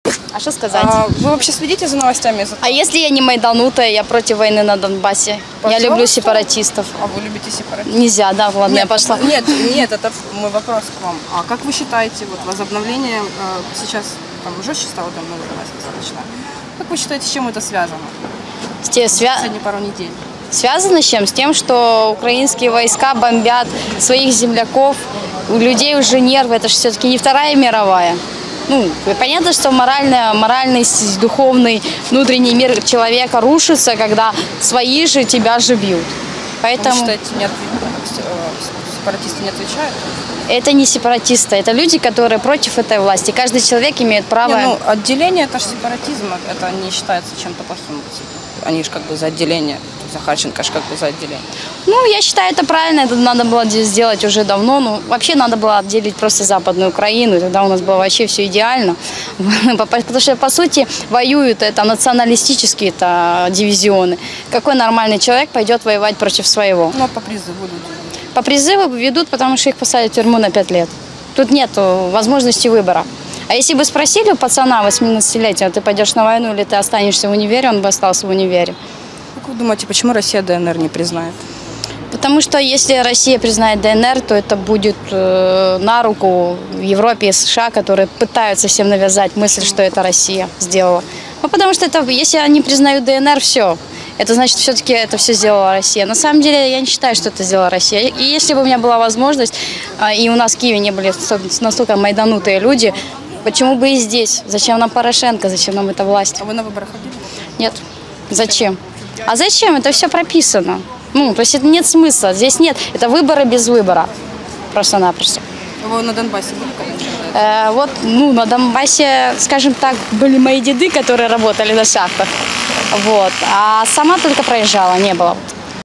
А что сказать? Вы вообще следите за новостями? А если я не майданутая, я против войны на Донбассе? Я люблю сепаратистов. А вы любите сепаратистов? Нельзя, да, ладно, я пошла. Нет, это мой вопрос к вам. А как вы считаете, вот возобновление сейчас там жестче стало там достаточно? Как вы считаете, с чем это связано? Последние пару недель. Связано с чем? С тем, что украинские войска бомбят своих земляков, у людей уже нервы, это же все-таки не Вторая мировая. Ну, понятно, что моральный, духовный, внутренний мир человека рушится, когда свои же тебя же бьют. Поэтому... Вы считаете, сепаратисты не отвечают? Это не сепаратисты, это люди, которые против этой власти. Каждый человек имеет право... Отделение – это же сепаратизм, это не считается чем-то плохим. Они же как бы за отделение. Захарченко же как бы за отделение. Ну, я считаю, это правильно, это надо было сделать уже давно. Ну, вообще надо было отделить просто Западную Украину, и тогда у нас было вообще все идеально. Потому что, по сути, воюют это националистические дивизионы. Какой нормальный человек пойдет воевать против своего? Ну, а по призыву люди? По призыву ведут, потому что их посадят в тюрьму на 5 лет. Тут нет возможности выбора. А если бы спросили у пацана 18-летия, ты пойдешь на войну или ты останешься в универе, он бы остался в универе. Как вы думаете, почему Россия ДНР не признает? Потому что если Россия признает ДНР, то это будет на руку Европе и США, которые пытаются всем навязать мысль, что это Россия сделала. Ну, потому что если они признают ДНР, все. Это значит, все-таки это все сделала Россия. На самом деле, я не считаю, что это сделала Россия. И если бы у меня была возможность, и у нас в Киеве не были настолько майданутые люди, почему бы и здесь? Зачем нам Порошенко? Зачем нам эта власть? А вы на выборы ходили? Нет. Зачем? А зачем? Это все прописано. Ну, то есть это нет смысла. Здесь нет. Это выборы без выбора. Просто-напросто. Вы на Донбассе были? Вот, на Донбассе, скажем так, были мои деды, которые работали на шахтах. Вот. А сама только проезжала, не было.